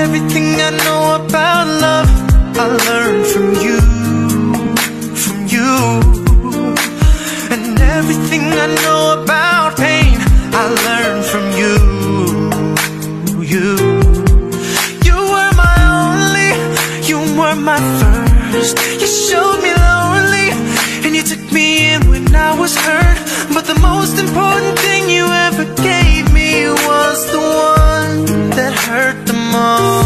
everything I know about love I learned from you, from you. And everything I know about pain I learned from you, you. You were my only, you were my first. You showed me lonely, and you took me in when I was hurt. But the most important thing you ever gave me was the one that hurt the most.